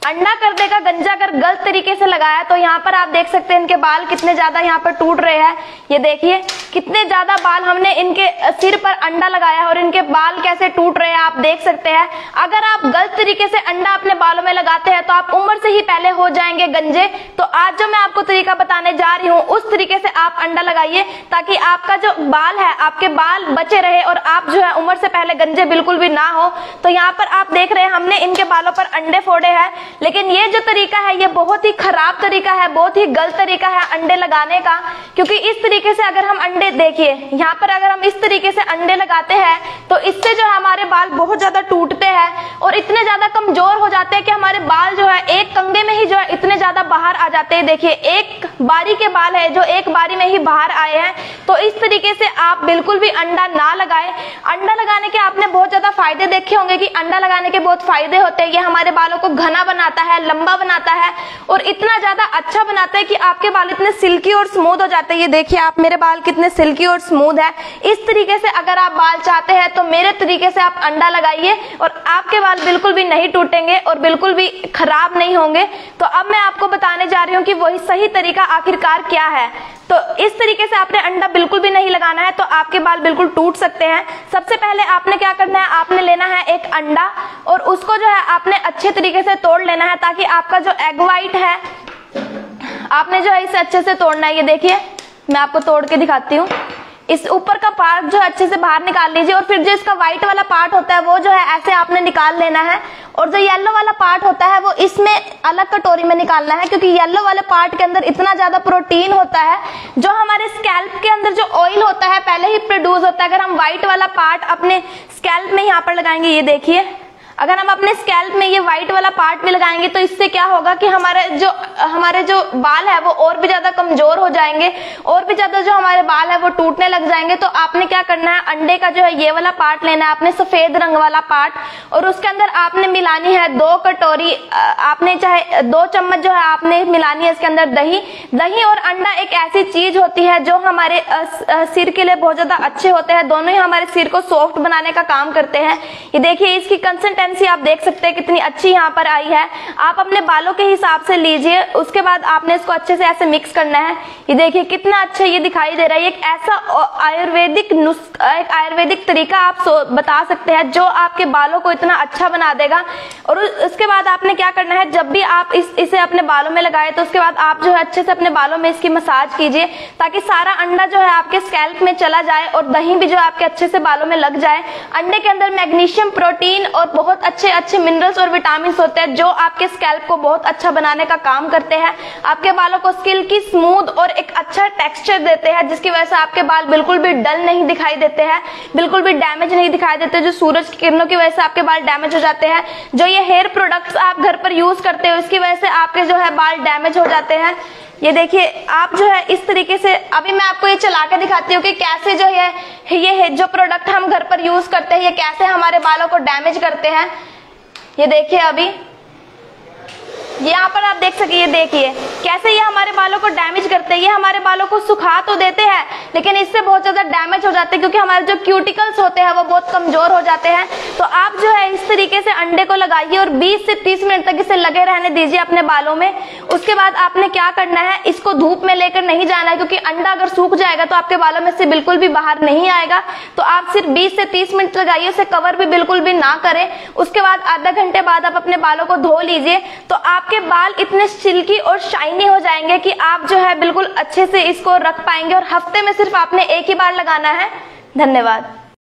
अंडा कर देगा गंजा अगर गलत तरीके से लगाया। तो यहाँ पर आप देख सकते हैं इनके बाल कितने ज्यादा यहाँ पर टूट रहे हैं। ये देखिए कितने ज्यादा बाल हमने इनके सिर पर अंडा लगाया है और इनके बाल कैसे टूट रहे हैं आप देख सकते हैं। अगर आप गलत तरीके से अंडा अपने बालों में लगाते हैं तो आप उम्र से ही पहले हो जाएंगे गंजे। तो आज जो मैं आपको तरीका बताने जा रही हूँ उस तरीके से आप अंडा लगाइए ताकि आपका जो बाल है आपके बाल बचे रहे और आप जो है उम्र से पहले गंजे बिल्कुल भी ना हो। तो यहाँ पर आप देख रहे हैं हमने इनके बालों पर अंडे फोड़े हैं, लेकिन ये जो तरीका है ये बहुत ही खराब तरीका है, बहुत ही गलत तरीका है अंडे लगाने का। क्योंकि इस तरीके से अगर हम अंडे देखिए यहाँ पर अगर हम इस तरीके से अंडे लगाते हैं तो इससे जो है हमारे बाल बहुत ज्यादा टूटते हैं और इतने ज्यादा कमजोर हो जाते हैं कि हमारे बाल जो है एक कंगे में ही जो है इतने ज्यादा बाहर आ जाते हैं। देखिए एक बारी के बाल है जो एक बारी में ही बाहर आए हैं। तो इस तरीके से आप बिल्कुल भी अंडा ना लगाएं। अंडा लगाने के आपने बहुत ज्यादा फायदे देखे होंगे कि अंडा लगाने के बहुत फायदे होते हैं। ये हमारे बालों को घना बनाता है, लंबा बनाता है और इतना ज्यादा अच्छा बनाता है कि आपके बाल इतने सिल्की और स्मूथ हो जाते हैं। ये देखिए आप मेरे बाल कितने सिल्की और स्मूथ है। इस तरीके से अगर आप बाल चाहते हैं तो मेरे तरीके से आप अंडा लगाइए और आपके बाल बिल्कुल भी नहीं टूटेंगे और बिल्कुल भी खराब नहीं होंगे। तो अब मैं आपको बताने जा रही हूँ कि वही सही तरीका आखिरकार क्या है। तो इस तरीके से आपने अंडा बिल्कुल भी नहीं लगाना है तो आपके बाल बिल्कुल टूट सकते हैं। सबसे पहले आपने क्या करना है, आपने लेना है एक अंडा और उसको जो है आपने अच्छे तरीके से तोड़ लेना है ताकि आपका जो एग व्हाइट है आपने जो है इसे अच्छे से तोड़ना है। ये देखिए मैं आपको तोड़ के दिखाती हूँ। इस ऊपर का पार्ट जो है अच्छे से बाहर निकाल लीजिए और फिर जो इसका व्हाइट वाला पार्ट होता है वो जो है ऐसे आपने निकाल लेना है और जो येलो वाला पार्ट होता है वो इसमें अलग कटोरी में निकालना है। क्योंकि येलो वाले पार्ट के अंदर इतना ज्यादा प्रोटीन होता है जो हमारे स्कैल्प के अंदर जो ऑयल होता है पहले ही प्रोड्यूस होता है। अगर हम व्हाइट वाला पार्ट अपने स्कैल्प में यहाँ पर लगाएंगे, ये देखिए अगर हम अपने स्कैल्प में ये व्हाइट वाला पार्ट भी लगाएंगे तो इससे क्या होगा कि हमारे जो बाल है वो और भी ज्यादा कमजोर हो जाएंगे और भी ज्यादा जो हमारे बाल है वो टूटने लग जाएंगे। तो आपने क्या करना है, अंडे का जो है ये वाला पार्ट लेना है आपने, सफेद रंग वाला पार्ट, और उसके अंदर आपने मिलानी है 2 कटोरी, आपने चाहे 2 चम्मच जो है आपने मिलानी है इसके अंदर दही। दही और अंडा एक ऐसी चीज होती है जो हमारे सिर के लिए बहुत ज्यादा अच्छे होते हैं। दोनों ही हमारे सिर को सॉफ्ट बनाने का काम करते हैं। ये देखिए इसकी कंसिस्टेंसी आप देख सकते हैं कितनी अच्छी यहाँ पर आई है। आप अपने बालों के हिसाब से लीजिए, उसके बाद आपने इसको अच्छे से ऐसे मिक्स करना है। ये देखिए कितना अच्छा ये दिखाई दे रहा है। एक ऐसा आयुर्वेदिक नुस्खा, एक आयुर्वेदिक तरीका आप बता सकते हैं जो आपके बालों को इतना अच्छा बना देगा। और उसके बाद आपने क्या करना है, जब भी आप इसे अपने बालों में लगाए तो उसके बाद आप जो है अच्छे से अपने बालों में इसकी मसाज कीजिए ताकि सारा अंडा जो है आपके स्कैल्प में चला जाए और दही भी जो है आपके अच्छे से बालों में लग जाए। अंडे के अंदर मैग्नीशियम, प्रोटीन और बहुत अच्छे मिनरल्स और विटामिन होते हैं जो आपके स्कैल्प को बहुत अच्छा बनाने का काम करते हैं। आपके बालों को सिल्की, स्मूथ और एक अच्छा टेक्सचर देते हैं जिसकी वजह से आपके बाल बिल्कुल भी डल नहीं दिखाई देते हैं, बिल्कुल भी डैमेज नहीं दिखाई देते। जो सूरज की किरणों की वजह से आपके बाल डैमेज हो जाते हैं, जो ये हेयर प्रोडक्ट्स आप घर पर यूज करते हो इसकी वजह से आपके जो है बाल डैमेज हो जाते हैं। ये देखिए आप जो है इस तरीके से, अभी मैं आपको ये चला के दिखाती हूँ कि कैसे जो ये जो प्रोडक्ट हम घर पर यूज करते हैं ये कैसे हमारे बालों को डैमेज करते हैं। ये देखिए अभी यहाँ पर आप देख सके, ये देखिए कैसे ये हमारे बालों को डैमेज करते हैं। ये हमारे बालों को सुखा तो देते हैं लेकिन इससे बहुत ज्यादा डैमेज हो जाते हैं क्योंकि हमारे जो क्यूटिकल्स होते हैं वो बहुत कमजोर हो जाते हैं। तो आप जो है इस तरीके से अंडे को लगाइए और 20 से 30 मिनट तक इसे लगे रहने दीजिए अपने बालों में। उसके बाद आपने क्या करना है, इसको धूप में लेकर नहीं जाना है क्योंकि अंडा अगर सूख जाएगा तो आपके बालों में से बिल्कुल भी बाहर नहीं आएगा। तो आप सिर्फ 20 से 30 मिनट लगाइए, उसे कवर भी बिल्कुल भी ना करें। उसके बाद आधा घंटे बाद आप अपने बालों को धो लीजिए तो आपके बाल इतने सिल्की और शाइनी हो जाएंगे कि आप जो है बिल्कुल अच्छे से इसको रख पाएंगे। और हफ्ते में सिर्फ आपने एक ही बार लगाना है। धन्यवाद।